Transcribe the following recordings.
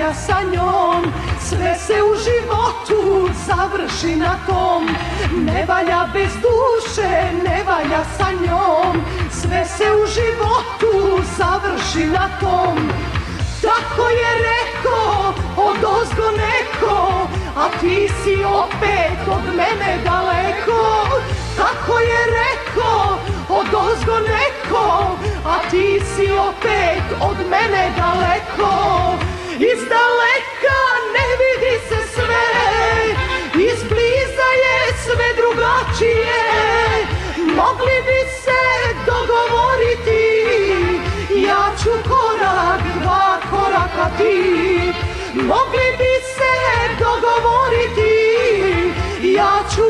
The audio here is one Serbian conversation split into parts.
valja sa njom, sve se u životu završi na tom. Ne valja bez duše, ne valja sa njom, sve se u životu završi na tom. Tako je rekao odozgo neko, a ti si opet od mene daleko. Tako je rekao odozgo neko, a ti si opet od mene daleko. Iz daleka ne vidi se sve, izbliza je sve drugačije. Mogli bi se dogovoriti, ja ću korak, dva koraka ti. Mogli bi se dogovoriti, ja ću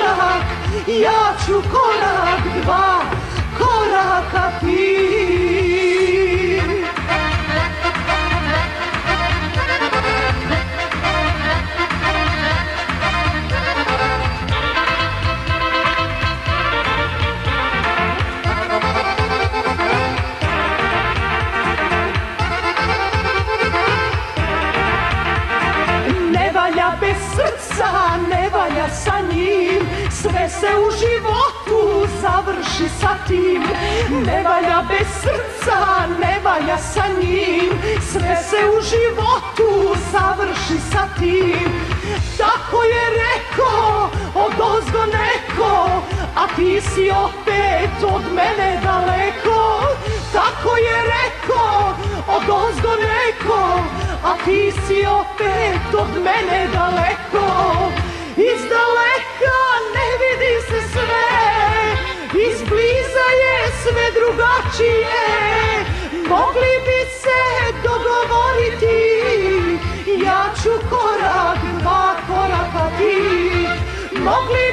korak, dva koraka ti. Ne valja bez srca, ne valja sa njim, sve se u životu završi sa tim. Ne valja bez srca, ne valja sa njim, sve se u životu završi sa tim. Tako je rekao odozgo neko, a ti si opet od mene daleko. Tako je rekao odozgo neko, a ti si opet od mene daleko. Iz daleka ne vidi se sve, izbliza je sve drugačije. Mogli bi se dogovoriti, ja ću korak, dva koraka ti. Mogli